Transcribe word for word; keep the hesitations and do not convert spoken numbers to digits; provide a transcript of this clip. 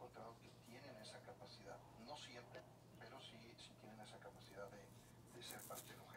encontrado que tienen esa capacidad, no siempre, pero sí, sí tienen esa capacidad de, de ser parte de